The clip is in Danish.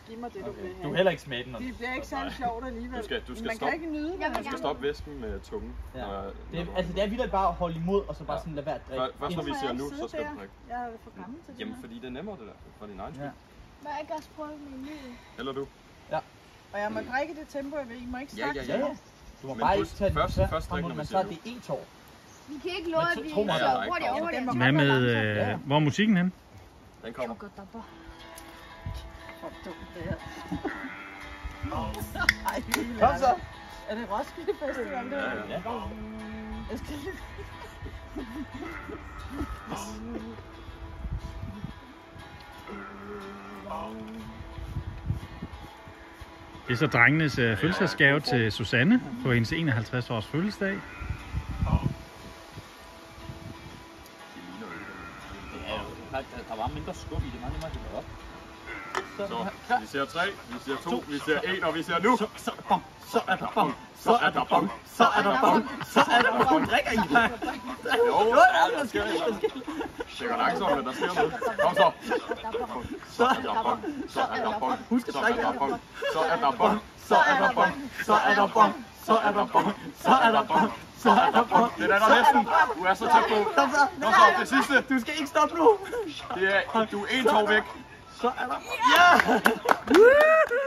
Giv mig det, du vil have. Du kan heller ikke smage den. Det bliver ikke særlig sjovt alligevel. Du skal man stoppe. kan ikke nyde det. Du skal stoppe væsken med tungen. Ja. Det er vildt bare at holde imod, og så bare sådan lade være at drikke. Først når vi siger nu, så skal du drikke. Jeg er for gammel til det. Jamen, fordi det er nemmere det der, for din egen skyld. Må jeg ikke også prøve min ny? Eller du? Ja. Og jeg må drikke det tempo, jeg vil. I må ikke snakke til mig. Du må bare ikke tage den først drikke, når man vi tager siger det e-tår. Vi kan ikke love, at vi tro mig, så hurtigt over det. Hvad med, hvor er musikken hen? Den kommer. Hvor dumt det her. Kom så! Er det Roskilde Festival, det her? Ja. Jeg skal... Det er så drengenes fødselsdagsgave til Susanne på hendes 51 års fødselsdag. Der var mindre skub i det, meget nemmere at hælde op. Så, vi siger 3, vi siger 2, vi siger 1, og vi siger nu! Så er der bong, så er der bong, så er der bong, så er der bong, så er der bong. Du drikker ikke. Jo, der sker noget. Det går langsomt, men der sker noget. Kom så! Så er der bong, så er der bong, Husk at så er drikke. der bong, så er der bong, Så er der bong, så er der bong, så er der bong, så er der bong, så er der bong. det er der næsten. Du er så tæt på. Kom så, Kom så, det sidste. du skal ikke stoppe nu. Det er, du er 1 tår væk. Så er der... Ja!